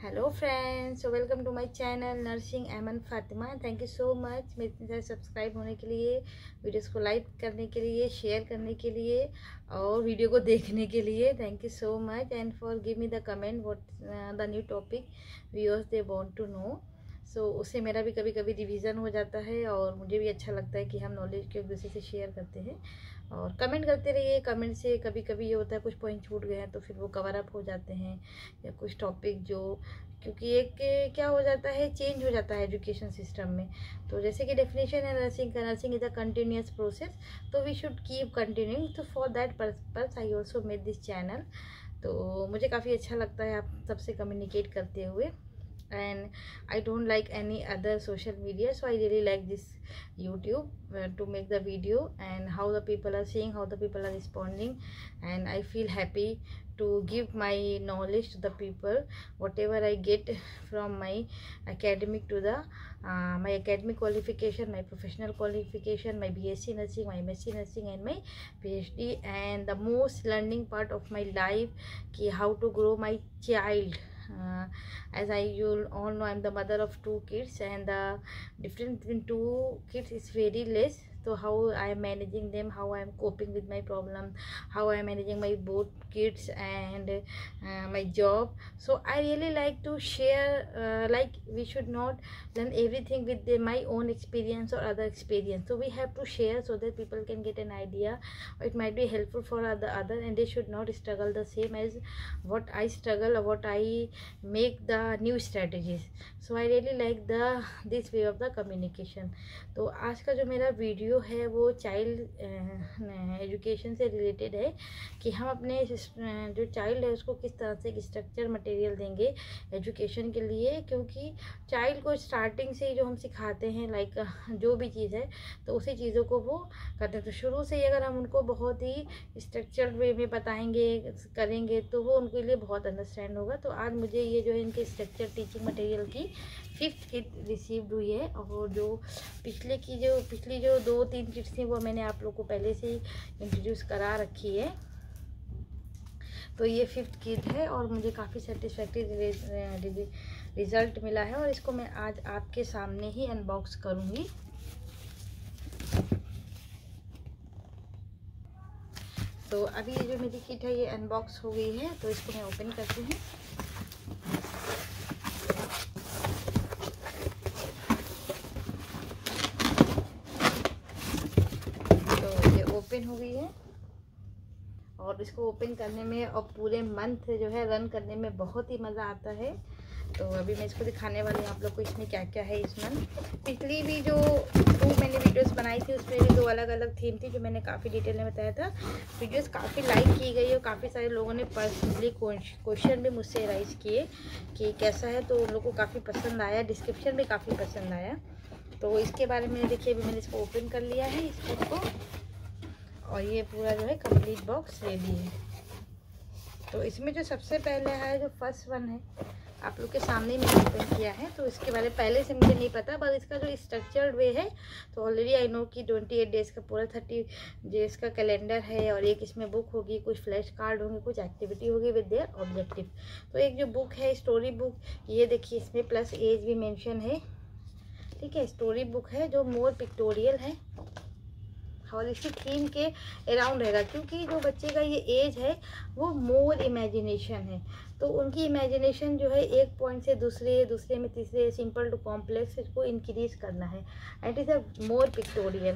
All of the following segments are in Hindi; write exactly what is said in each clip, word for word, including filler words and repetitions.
Hello friends, welcome to my channel nursing Aiman Fatima. Thank you so much मेरे इतने सारे सब्सक्राइब होने के लिए, वीडियोस को लाइक करने के लिए, शेयर करने के लिए और वीडियो को देखने के लिए। Thank you so much and for give me the comment what the new topic viewers they want to know. So उससे मेरा भी कभी कभी रिवीजन हो जाता है और मुझे भी अच्छा लगता है कि हम नॉलेज को एक दूसरे से शेयर करते हैं। और कमेंट करते रहिए। कमेंट से कभी कभी ये होता है कुछ पॉइंट छूट गए हैं तो फिर वो कवर अप हो जाते हैं, या कुछ टॉपिक जो, क्योंकि एक क्या हो जाता है, चेंज हो जाता है एजुकेशन सिस्टम में। तो जैसे कि डेफिनेशन है नर्सिंग का, nursing is a continuous process, तो वी शुड कीप कंटिन्यूइंग। तो for that purpose I also made this channel. तो मुझे काफ़ी अच्छा लगता है आप सबसे कम्युनिकेट करते हुए, and I don't like any other social media, so I really like this YouTube uh, to make the video and how the people are seeing, how the people are responding, and I feel happy to give my knowledge to the people, whatever I get from my academic to the uh, my academic qualification, my professional qualification, my B S c nursing, my M S c nursing and my P H D, and the most learning part of my life ki how to grow my child. Uh, as I you all know, I'm the mother of two kids, and the difference between two kids is very less. So how I am managing them, how I am coping with my problem, how I am managing my both kids and uh, my job. So I really like to share, uh, like we should not learn everything with the, my own experience or other experience. So we have to share so that people can get an idea. It might be helpful for other other and they should not struggle the same as what I struggle or what I make the new strategies. So I really like the this way of the communication. तो आज का जो मेरा वीडियो है वो चाइल्ड एजुकेशन से रिलेटेड है कि हम अपने जो चाइल्ड है उसको किस तरह से एक स्ट्रक्चर मटेरियल देंगे एजुकेशन के लिए। क्योंकि चाइल्ड को स्टार्टिंग से ही जो हम सिखाते हैं, लाइक जो भी चीज़ है तो उसी चीज़ों को वो करते हैं। तो शुरू से ही अगर हम उनको बहुत ही स्ट्रक्चर्ड वे में बताएंगे, करेंगे, तो वो उनके लिए बहुत अंडरस्टैंड होगा। तो आज मुझे ये जो है इनके स्ट्रक्चर टीचिंग मटेरियल की फिफ्थ किट रिसीव्ड हुई है, और जो पिछले की जो पिछली जो दो तीन किट्स थी वो मैंने आप लोग को पहले से ही इंट्रोड्यूस करा रखी है। तो ये फिफ्थ किट है और मुझे काफ़ी सेटिस्फैक्टरी रिज़ल्ट मिला है, और इसको मैं आज आपके सामने ही अनबॉक्स करूँगी। तो अभी ये जो मेरी किट है ये अनबॉक्स हो गई है, तो इसको मैं ओपन करती हूँ। ओपन हो गई है और इसको ओपन करने में और पूरे मंथ जो है रन करने में बहुत ही मज़ा आता है। तो अभी मैं इसको दिखाने वाली हूँ आप लोग को इसमें क्या क्या है इस मंथ। पिछली भी जो टू मैंने वीडियोस बनाई थी उसमें भी दो अलग अलग थीम थी जो मैंने काफ़ी डिटेल में बताया था। वीडियोस काफ़ी लाइक की गई और काफ़ी सारे लोगों ने पर्सनली क्वेश्चन भी मुझसे राइज किए कि कैसा है, तो उन लोगों को काफ़ी पसंद आया, डिस्क्रिप्शन भी काफ़ी पसंद आया। तो इसके बारे में देखिए अभी मैंने इसको ओपन कर लिया है इस बुक को, और ये पूरा जो है कंप्लीट बॉक्स रेडी है। तो इसमें जो सबसे पहले है, जो फर्स्ट वन है, आप लोग के सामने मैंने ओपन किया है, तो इसके बारे में पहले से मुझे नहीं पता, बस इसका जो स्ट्रक्चर्ड वे है तो ऑलरेडी आई नो कि अट्ठाईस डेज़ का पूरा तीस डेज़ का कैलेंडर है, और एक इसमें बुक होगी, कुछ फ्लैश कार्ड होंगे, कुछ एक्टिविटी होगी विद देयर ऑब्जेक्टिव। तो एक जो बुक है स्टोरी बुक, ये देखिए इसमें प्लस एज भी मेंशन है, ठीक है। स्टोरी बुक है जो मोर पिक्टोरियल है और इसी थीम के अराउंड रहेगा, क्योंकि जो बच्चे का ये एज है वो मोर इमेजिनेशन है। तो उनकी इमेजिनेशन जो है एक पॉइंट से दूसरे, दूसरे में तीसरे, सिंपल टू कॉम्प्लेक्स, इसको इंक्रीज करना है, and is a more pictorial.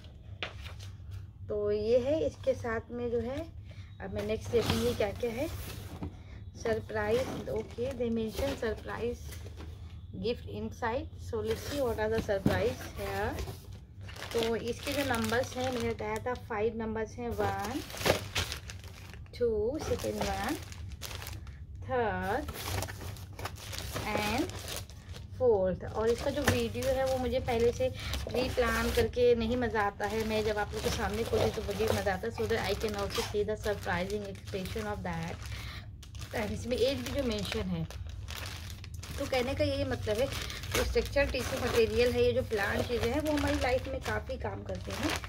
तो ये है, इसके साथ में जो है अब मैं नेक्स्ट देखूँगी क्या क्या है। Surprise, okay, they mention surprise gift inside, so let's see what are the surprise here. तो इसके जो नंबर्स हैं मैंने बताया था फाइव नंबर्स हैं, one two, second one, third and fourth. और इसका जो वीडियो है वो मुझे पहले से प्री प्लान करके नहीं मज़ा आता है, मैं जब आप लोग के सामने खोली तो मुझे मज़ा आता है, so that I can also see the surprising expression of that. And इसमें एज भी जो मेंशन है, तो कहने का यही मतलब है जो स्ट्रक्चर टीचिंग मटेरियल है, ये जो प्लान चीज़ें हैं वो हमारी लाइफ में काफ़ी काम करते हैं।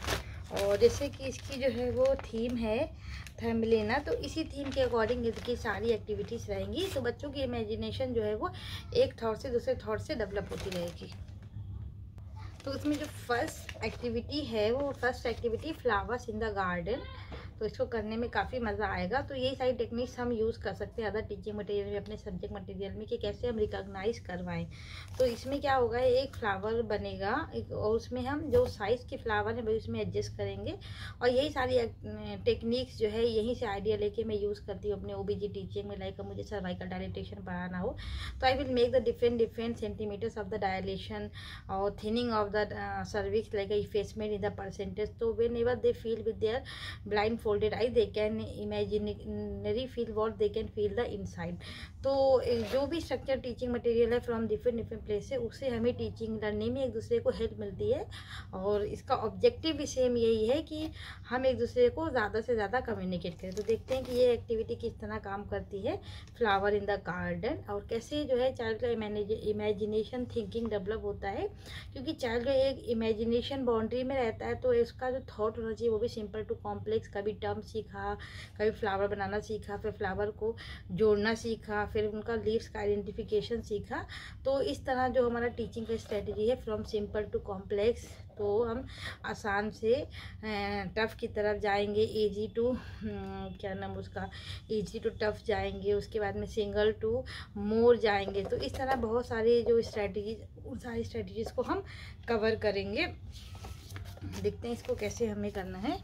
और जैसे कि इसकी जो है वो थीम है थैम्बलिना, तो इसी थीम के अकॉर्डिंग इसकी सारी एक्टिविटीज़ रहेंगी। तो बच्चों की इमेजिनेशन जो है वो एक थॉट से दूसरे थॉट से डेवलप होती रहेगी। तो इसमें जो फर्स्ट एक्टिविटी है वो first activity flowers in the garden, तो इसको करने में काफ़ी मज़ा आएगा। तो यही सारी टेक्निक्स हम यूज़ कर सकते हैं अदर टीचिंग मटेरियल में, अपने सब्जेक्ट मटेरियल में, कि कैसे हम रिकॉग्नाइज करवाएं। तो इसमें क्या होगा, एक फ्लावर बनेगा एक, और उसमें हम जो साइज़ के फ्लावर है वही उसमें एडजस्ट करेंगे। और यही सारी टेक्निक्स जो है यहीं से आइडिया लेके मैं यूज़ करती हूँ अपने ओ बी जी टीचिंग में। लाइक मुझे सर्वाइकल डायलेटेशन पढ़ाना हो तो I will make the different different centimeters of the dilation और thinning of the cervix like a effacement in the percentage. So whenever they feel with their blindfolded eye they can imaginary feel what they can feel the inside. तो जो भी स्ट्रक्चर टीचिंग मटेरियल है फ्रॉम डिफरेंट डिफरेंट प्लेस से, उससे हमें टीचिंग लर्निंग में एक दूसरे को हेल्प मिलती है। और इसका ऑब्जेक्टिव भी सेम यही है कि हम एक दूसरे को ज़्यादा से ज़्यादा कम्युनिकेट करें। तो देखते हैं कि ये एक्टिविटी किस तरह काम करती है फ्लावर इन द गार्डन, और कैसे जो है चाइल्ड का इमेजिनेशन थिंकिंग डेवलप होता है। क्योंकि चाइल्ड जो एक इमेजिनेशन बाउंड्री में रहता है तो इसका जो थॉट होना चाहिए वो भी सिंपल टू कॉम्प्लेक्स। कभी टर्म सीखा, कभी फ्लावर बनाना सीखा, फिर फ्लावर को जोड़ना सीखा, फिर उनका लीव्स का आइडेंटिफिकेशन सीखा। तो इस तरह जो हमारा टीचिंग का स्ट्रेटजी है फ्रॉम सिंपल टू कॉम्प्लेक्स, तो हम आसान से टफ़ की तरफ जाएंगे, इजी टू क्या नाम उसका इजी टू टफ़ जाएंगे, उसके बाद में सिंगल टू मोर जाएंगे। तो इस तरह बहुत सारी जो स्ट्रेटजीज, उन सारी स्ट्रेटजीज़ को हम कवर करेंगे। देखते हैं इसको कैसे हमें करना है।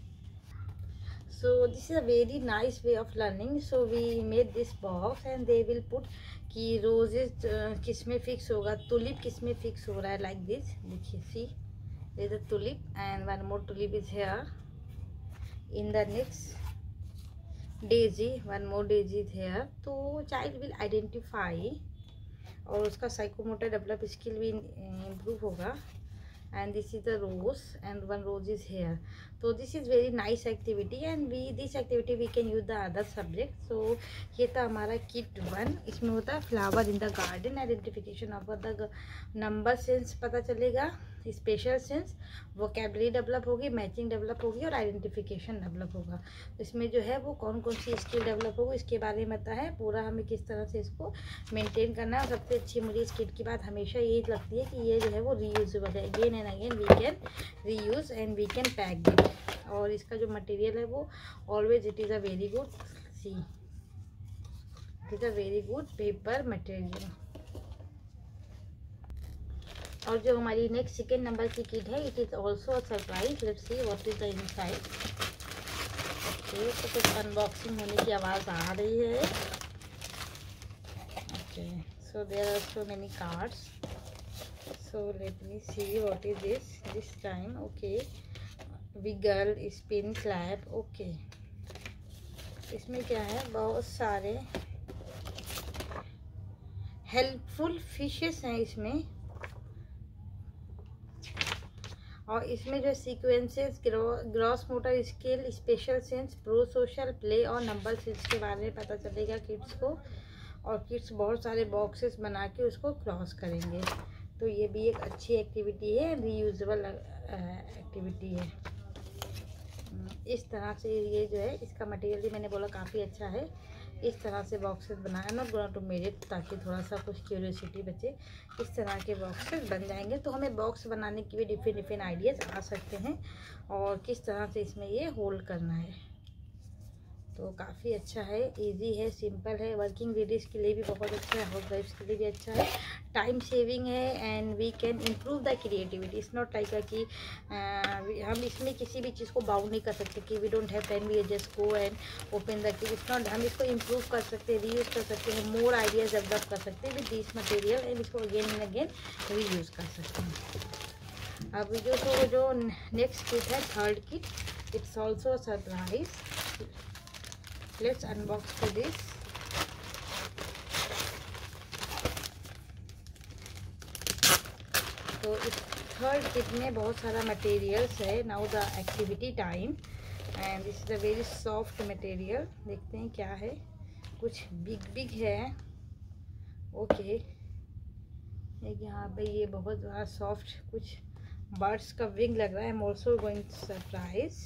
So this is a very nice way of learning. So we made this box and they will put कि रोजेज किस में फिक्स होगा, तुलिप किस में फिक्स हो रहा है, लाइक दिस। देखिए सी there is a tulip and one more tulip is here. In the next daisy, one more daisy is here. तो child will identify और उसका साइकोमोटर डेवलप स्किल भी इम्प्रूव होगा। and this is the rose and one rose is here. So this is very nice activity and we this activity we can use the other subject. So ये था हमारा किट वन। इसमें होता है flower in the garden, identification of the number sense पता चलेगा, स्पेशल सेंस, वोकेबलरी डेवलप होगी, मैचिंग डेवलप होगी और आइडेंटिफिकेशन डेवलप होगा। तो इसमें जो है वो कौन कौन सी स्किल डेवलप होगी इसके बारे में पता है पूरा, हमें किस तरह से इसको मेंटेन करना है। और सबसे अच्छी मुझे इस किट की बात हमेशा यही लगती है कि ये जो है वो रीयूजेबल है, again and again we can reuse and we can pack it. और इसका जो मटेरियल है वो always it is a very good see it is a very good paper material. और जो हमारी नेक्स्ट सेकेंड नंबर की किट है, it is also a surprise. Let's see what is the inside. Okay, तो कुछ अनबॉक्सिंग होने की आवाज़ आ रही है। Okay, so there are so many cards, so let me see what is this this time. Okay, wiggle, spin, clap. Okay, इसमें क्या है, बहुत सारे हेल्पफुल फिशेस हैं इसमें। और इसमें जो sequences, gross motor skill, special sense, prosocial, play और नंबर सेंस के बारे में पता चलेगा किड्स को। और किड्स बहुत सारे बॉक्सेस बना के उसको क्रॉस करेंगे। तो ये भी एक अच्छी एक्टिविटी है, रीयूजेबल एक्टिविटी है। इस तरह से ये जो है इसका मटेरियल भी मैंने बोला काफ़ी अच्छा है। इस तरह से बॉक्सेस बनाया, not gonna to made it, ताकि थोड़ा सा कुछ क्यूरियोसिटी बचे। इस तरह के बॉक्सेस बन जाएंगे तो हमें बॉक्स बनाने की भी डिफरेंट डिफरेंट आइडियाज़ आ सकते हैं और किस तरह से इसमें ये होल्ड करना है। तो काफ़ी अच्छा है, इजी है, सिंपल है, वर्किंग लेडीज़ के लिए भी बहुत अच्छा है, हाउस वाइफ्स के लिए भी अच्छा है, टाइम सेविंग है and we can improve the creativity. It's not like कि हम इसमें किसी भी चीज़ को बाउंड नहीं कर सकते कि we don't have time, we just go and open the kit. It's not, हम इसको इम्प्रूव कर सकते हैं, रीयूज़ कर सकते हैं, मोर आइडियाज डेवलप कर सकते हैं विद दिस मटेरियल एंड इसको अगेन एंड अगेन रीयूज़ कर सकते हैं। अब जो तो जो नेक्स्ट किट है, third kit, it's also a surprise. Let's unbox to this. तो इस थर्ड किट में बहुत सारा मटेरियल्स है। Now the activity time and this is a very soft material. देखते हैं क्या है, कुछ बिग बिग है। ओके, एक यहाँ पे ये बहुत बड़ा सॉफ्ट कुछ बर्ड्स का विंग लग रहा है। I am also going to surprise.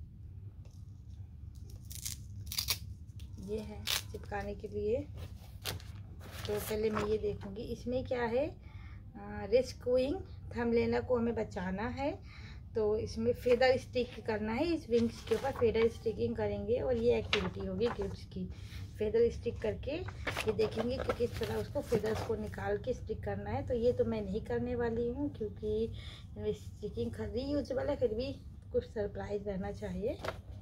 ये है चिपकाने के लिए। तो पहले मैं ये देखूंगी इसमें क्या है। रेस्क्यूइंग थंबनेला को हमें बचाना है, तो इसमें फेदर स्टिक करना है। इस विंग्स के ऊपर फेदर स्टिकिंग करेंगे और ये एक्टिविटी होगी किड्स की। फेदर स्टिक करके ये देखेंगे कि किस तरह उसको फेदर्स को निकाल के स्टिक करना है। तो ये तो मैं नहीं करने वाली हूँ क्योंकि स्टिकिंग रीयूजेबल है, फिर भी कुछ सरप्राइज रहना चाहिए।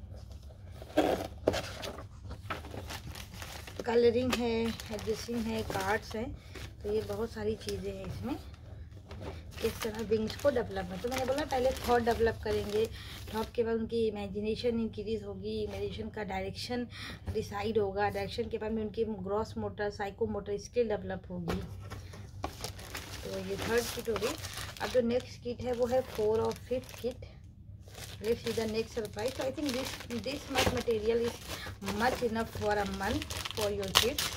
कलरिंग है, एडजस्टिंग है, कार्ड्स हैं, तो ये बहुत सारी चीज़ें हैं इसमें। किस तरह विंग्स को डेवलप है, तो मैंने बोला पहले थॉट डेवलप करेंगे, थॉट के बाद उनकी इमेजिनेशन इंक्रीज होगी, इमेजिनेशन का डायरेक्शन डिसाइड होगा, डायरेक्शन के बाद में उनकी gross motor, psychomotor skill develop होगी। तो ये थर्ड किट होगी। अब जो नेक्स्ट किट है वो है फोर और fifth kit. Let's see the next surprise. So I think this this much material is much enough for a month for your kids.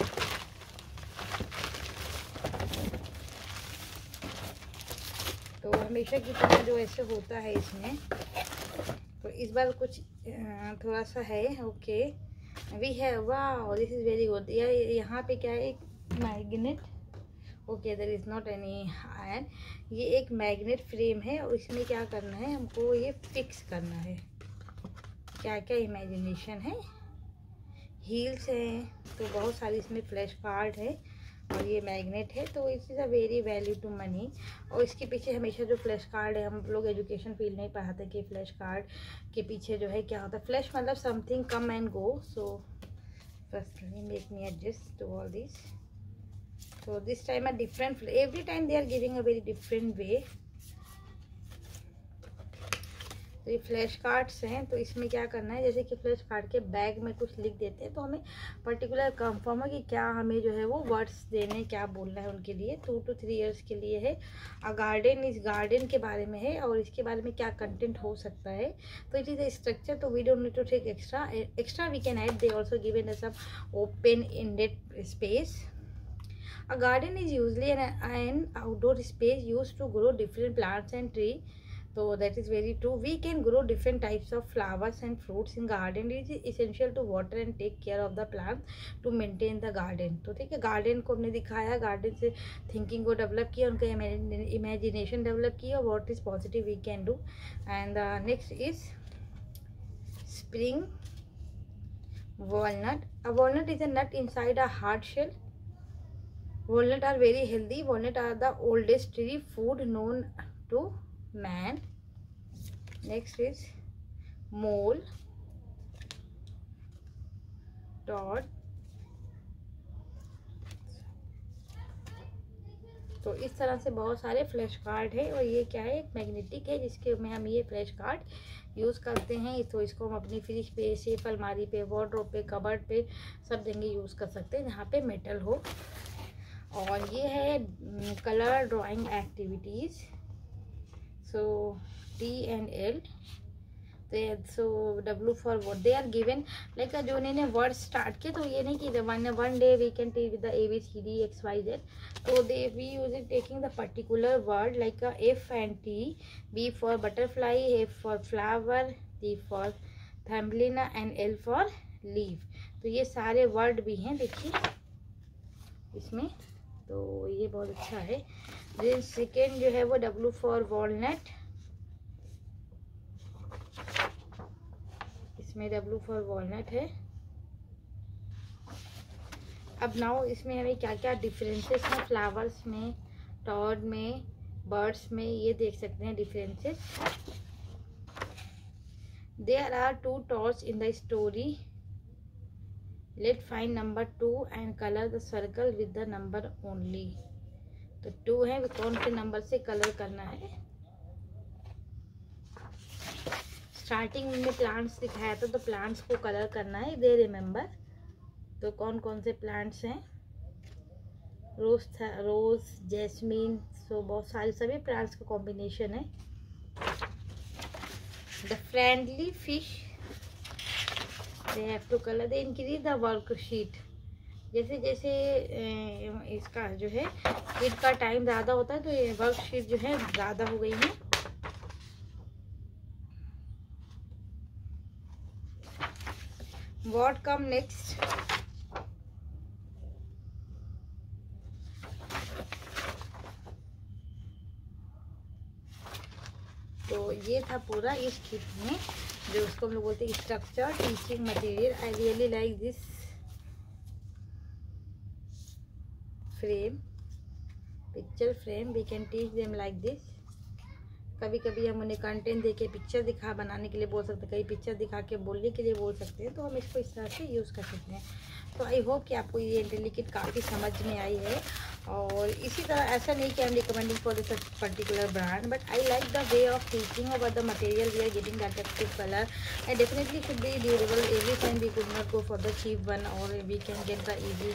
तो हमेशा की तरह जो ऐसे होता है इसमें, तो इस बार कुछ थोड़ा सा है। Okay, we have, wow this is very good. यहाँ पे क्या है, एक magnet. Okay, there is not any iron. ये एक मैग्नेट फ्रेम है और इसमें क्या करना है, हमको ये फिक्स करना है। क्या क्या इमेजिनेशन है, हील्स हैं, तो बहुत सारी इसमें फ्लैश कार्ड है और ये मैग्नेट है। तो it is a very value to money. और इसके पीछे हमेशा जो फ्लैश कार्ड है, हम लोग एजुकेशन फील्ड में ही पढ़ाते कि फ्लैश कार्ड के पीछे जो है क्या होता है। फ्लैश मतलब something come and go. So firstly make me adjust to all this. So this time a different, every time they are giving a very different way. तो ये फ्लैश कार्ड्स हैं, तो इसमें क्या करना है, जैसे कि फ्लैश कार्ड के बैग में कुछ लिख देते हैं, तो हमें पर्टिकुलर कंफर्म है कि क्या हमें जो है वो वर्ड्स देने, क्या बोलना है उनके लिए। टू टू थ्री इयर्स के लिए है। अ गार्डन, इस गार्डन के बारे में है और इसके बारे में क्या कंटेंट हो सकता है। तो इट इज़ अ स्ट्रक्चर, तो we don't need to take extra extra we can add. They also given us some open ended space. A garden is usually an, an outdoor space used to grow different plants and trees. So that is very true. We can grow different types of flowers and fruits in garden. It is essential to water and take care of the plant to maintain the garden. तो ठीक है, गार्डन को हमने दिखाया, गार्डन से थिंकिंग को डेवलप किया, उनका इमेजिनेशन डेवलप किया, what is positive we can do. And next is spring walnut. A walnut is a nut inside a hard shell. Walnut are very healthy. Walnut are the oldest tree food known to man. Next is mole, toad. तो इस तरह से बहुत सारे फ्लैश कार्ड है। और ये क्या है, एक मैग्नेटिक है जिसके में हम ये फ्लैश कार्ड यूज़ करते हैं। तो इसको हम अपनी फ्रिज पे, सेफ अलमारी पे, वार्डरोब पे, कबर्ड पे सब जगह यूज़ कर सकते हैं जहाँ पे मेटल हो। और ये है colour drawing activities. So T and L, so W for word. They are given like जो उन्होंने वर्ड स्टार्ट किए, तो ये नहीं कि one one day we can take with the A B C D X Y Z. तो they we use it taking the particular word like F and T, B for butterfly, F for flower, T for Thumbelina and L for leave. तो ये सारे वर्ड भी हैं देखिए इसमें, तो ये बहुत अच्छा है। देन सेकेंड जो है वो डब्ल्यू फॉर वॉलनट, इसमें डब्ल्यू फॉर वॉलनट है। अब नाउ इसमें हमें क्या क्या डिफरेंसेस हैं फ्लावर्स में, टॉड में, बर्ड्स में, ये देख सकते हैं differences. There are two toads in the story. Let find number two and colour the circle with the number only. तो टू है, कौन से नंबर से कलर करना है। स्टार्टिंग में प्लांट्स दिखाया था, तो प्लांट्स को कलर करना है, दे रिमेम्बर। तो कौन कौन से प्लांट्स हैं, रोज था, रोज, जैस्मीन, सो बहुत सारे सभी प्लांट्स का कॉम्बिनेशन है। The friendly fish, they have to colour, they increase the worksheet. जैसे जैसे इसका जो है किट का टाइम ज़्यादा होता है, तो ये वर्कशीट जो है ज़्यादा हो गई है। What come next? तो ये था पूरा इस किट में, जो उसको हम लोग बोलते हैं structure teaching material. I really like this frame, picture frame. We can teach them like this. कभी कभी हम उन्हें कंटेंट देके पिक्चर दिखा बनाने के लिए बोल सकते हैं, कहीं पिक्चर दिखा के बोलने के लिए बोल सकते हैं, तो हम इसको इस तरह से यूज़ कर सकते हैं। तो आई होप कि आपको ये एंट्री किट काफ़ी समझ में आई है। और इसी तरह ऐसा नहीं कि I am recommending for this particular brand, but I like the way of teaching about the material we are getting the attractive colour and definitely should be durable. Every time we could not go for the cheap one और we can get the easy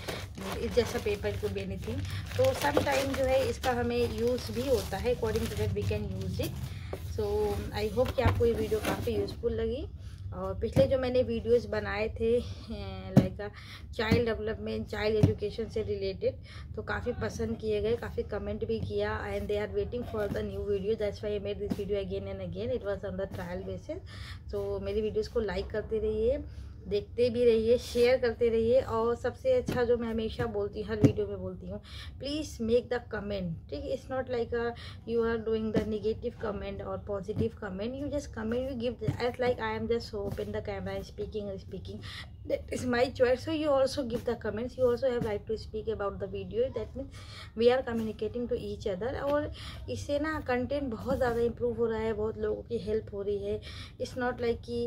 इस जैसा पेपर को भी एनीथिंग। तो सम टाइम जो है इसका हमें यूज़ भी होता है, according to that we can use it. So I hope कि आपको ये वीडियो काफ़ी यूज़फुल लगी। और पिछले जो मैंने वीडियोस बनाए थे like child development, child education से रिलेटेड, तो काफ़ी पसंद किए गए, काफ़ी कमेंट भी किया and they are waiting for the new video. That's why I made this video again and again. It was on the trial basis. तो मेरी वीडियोस को लाइक करते रहिए, देखते भी रहिए, शेयर करते रहिए। और सबसे अच्छा जो मैं हमेशा बोलती हूँ, हर वीडियो में बोलती हूँ, प्लीज़ मेक द कमेंट। ठीक है, it's not like you are doing the negative comment और positive comment. You just comment, you give age like I am just open the camera speaking speaking that is my choice. So you also give the comments, you also have right to speak about the video. That means we are communicating to each other। और इससे ना कंटेंट बहुत ज़्यादा इम्प्रूव हो रहा है, बहुत लोगों की हेल्प हो रही है। इट्स नॉट लाइक कि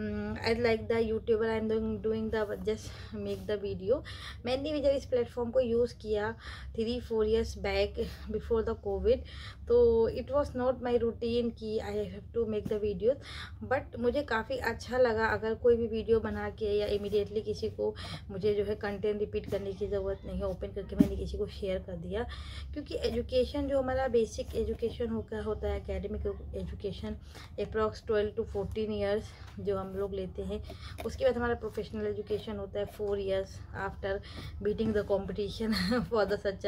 I like the YouTuber I am doing the just make the video. मैंने भी जब इस प्लेटफॉर्म को यूज़ किया three four years back before the COVID, तो it was not my routine कि I have to make the video, but मुझे काफ़ी अच्छा लगा अगर कोई भी वीडियो बना के या इमीडिएटली किसी को, मुझे जो है कंटेंट रिपीट करने की ज़रूरत नहीं है, ओपन करके मैंने किसी को शेयर कर दिया। क्योंकि एजुकेशन जो हमारा बेसिक एजुकेशन होकर होता है, academic education approx twelve to fourteen years जो हम लोग लेते हैं। उसके बाद हमारा प्रोफेशनल एजुकेशन होता है four years after beating the competition for the such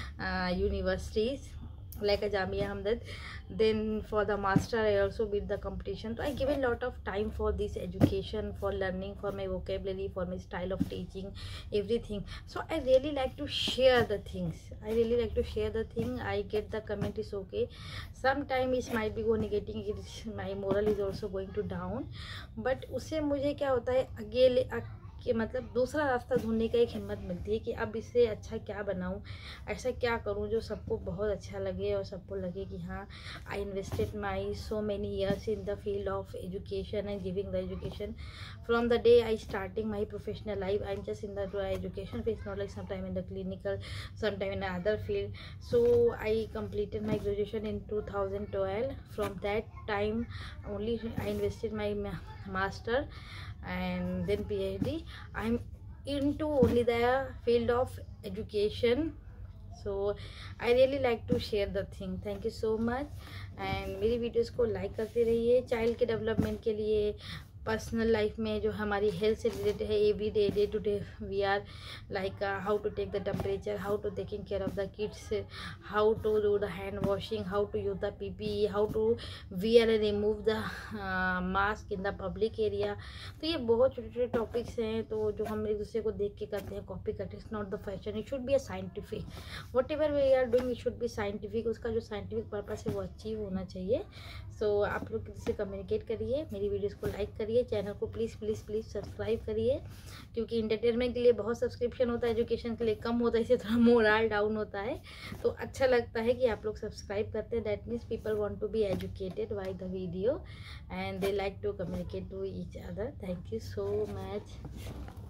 universities like a Jamia Hamdard. Then for the master I also beat the competition. So I give a lot of time for this education, for learning, for my vocabulary, for my style of teaching, everything. So I really like to share the things. I really like to share the thing. I get the comment is okay. Sometimes it might be go negative. It's, my moral is also going to down. But उससे मुझे क्या होता है अकेले कि मतलब दूसरा रास्ता ढूंढने का एक हिम्मत मिलती है कि अब इससे अच्छा क्या बनाऊं, ऐसा क्या करूं जो सबको बहुत अच्छा लगे और सबको लगे कि हाँ I invested my so many years in the field of education and giving the education from the day I starting my professional life. I am just in the education field, not like some time in the clinical, some time in other field. So I completed my graduation in two thousand twelve. From that time only I invested my master and then PhD. I'm into only the field of education, so I really like to share the thing. Thank you so much and मेरी वीडियोस को लाइक करते रहिए। चाइल्ड के डेवलपमेंट के लिए, पर्सनल लाइफ में जो हमारी हेल्थ से रिलेटेड है, every day day to day we are like how to take the temperature, how to taking care of the kids, how to do the hand washing, how to use the PP, how to wear and remove the mask in the public area. तो ये बहुत छोटे छोटे टॉपिक्स हैं, तो जो हम एक दूसरे को देख के करते हैं, कॉपी करते हैं। It's not the fashion, it should be a scientific. Whatever we are doing it should be scientific. उसका जो साइंटिफिक पर्पस है वो अचीव होना चाहिए। सो so, आप लोग किसी से कम्युनिकेट करिए, मेरी वीडियोस को लाइक करिए, चैनल को प्लीज़ प्लीज़ प्लीज़ सब्सक्राइब करिए। क्योंकि इंटरटेनमेंट के लिए बहुत सब्सक्रिप्शन होता है, एजुकेशन के लिए कम होता है, इससे थोड़ा मोरल डाउन होता है। तो अच्छा लगता है कि आप लोग सब्सक्राइब करते हैं। That means people want to be educated by the video and they like to communicate to each other. Thank you so much.